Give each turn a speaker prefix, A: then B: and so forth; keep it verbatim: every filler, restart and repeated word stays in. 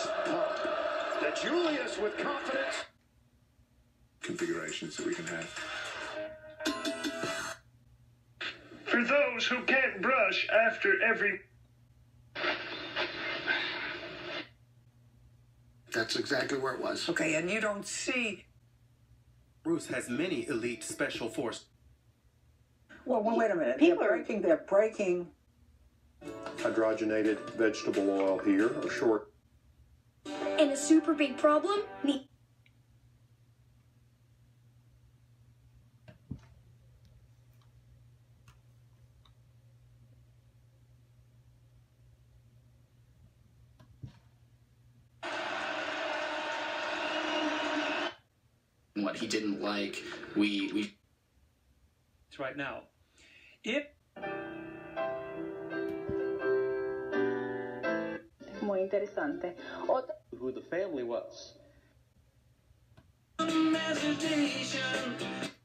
A: next part. The Julius with confidence.
B: Configurations that we can have.
C: For those who can't brush after every...
D: That's exactly where it was.
E: Okay, and you don't see...
F: Bruce has many elite special force.
E: Well, well wait a minute.
G: People
E: they're breaking, they're breaking...
H: Hydrogenated vegetable oil here, or short.
I: And a super big problem? Me.
J: What he didn't like, we we.
K: It's right now. If
G: Muy interesante. Otra...
H: Who the family was.
K: Meditation.